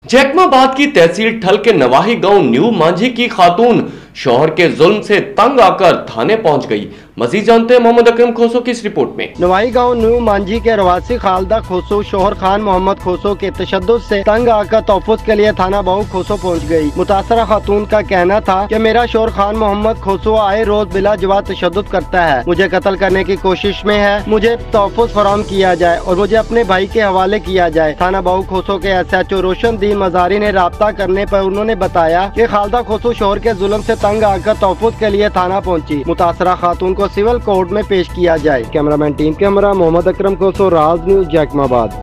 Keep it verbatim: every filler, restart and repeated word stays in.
जैकमाबाद की तहसील ठल के नवाही गांव न्यू मांझी की खातून शौहर के जुल्म से तंग आकर थाने पहुंच गई। मजीद जानते हैं मोहम्मद अकरम खोसो की इस रिपोर्ट में। नवाही गांव न्यू मांझी के रवासी खालदा खोसो शौहर खान मोहम्मद खोसो के तशद्दुद से तंग आकर तोफुस के लिए थाना बाऊ खोसो पहुंच गई। मुतासरा खातून का कहना था कि मेरा शौहर खान मोहम्मद खोसो आए रोज बिला जवाब तशद्दुद करता है, मुझे कत्ल करने की कोशिश में है, मुझे तोफुस फराहम किया जाए और मुझे अपने भाई के हवाले किया जाए। थाना बाऊ खोसो के S H O Roshandin Mazari ने राब्ता करने पर उन्होंने बताया कि खालदा खोसो शौहर के जुल्म से तंग आकर तोफुस के लिए थाना पहुंची। मुतासरा खातून को सिविल कोर्ट में पेश किया जाए। Cameraman team camera Mohammad Akram Khoso, Raj news, Jacobabad.